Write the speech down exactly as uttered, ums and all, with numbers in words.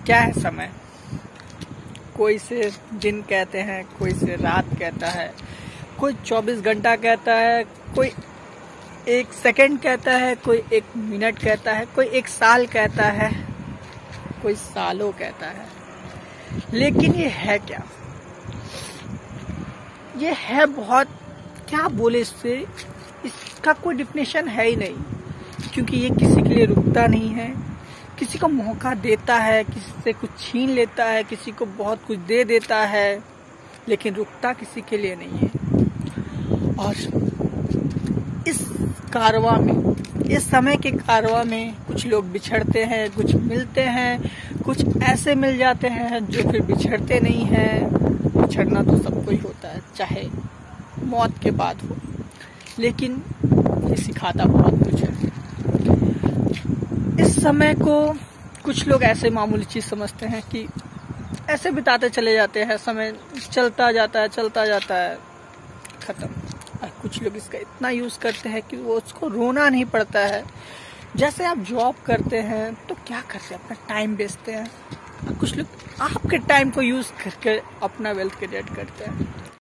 क्या है समय? कोई इसे दिन कहते हैं, कोई इसे रात कहता है, कोई चौबीस घंटा कहता है, कोई एक सेकंड कहता है, कोई एक मिनट कहता है, कोई एक साल कहता है, कोई सालों कहता है। लेकिन ये है क्या? ये है बहुत, क्या बोले इससे, इसका कोई डिफिनेशन है ही नहीं, क्योंकि ये किसी के लिए रुकता नहीं है। किसी को मौका देता है, किसी से कुछ छीन लेता है, किसी को बहुत कुछ दे देता है, लेकिन रुकता किसी के लिए नहीं है। और इस कारवां में, इस समय के कारवां में कुछ लोग बिछड़ते हैं, कुछ मिलते हैं, कुछ ऐसे मिल जाते हैं जो फिर बिछड़ते नहीं हैं। बिछड़ना तो सबको ही होता है, चाहे मौत के बाद हो, लेकिन ये सिखाता बहुत कुछ है। इस समय को कुछ लोग ऐसे मामूली चीज समझते हैं कि ऐसे बिताते चले जाते हैं, समय चलता जाता है चलता जाता है, खत्म। और कुछ लोग इसका इतना यूज करते हैं कि वो उसको रोना नहीं पड़ता है। जैसे आप जॉब करते हैं तो क्या करते हैं, अपना टाइम बेचते हैं। कुछ लोग आपके टाइम को यूज करके अपना वेल्थ क्रिएट करते हैं।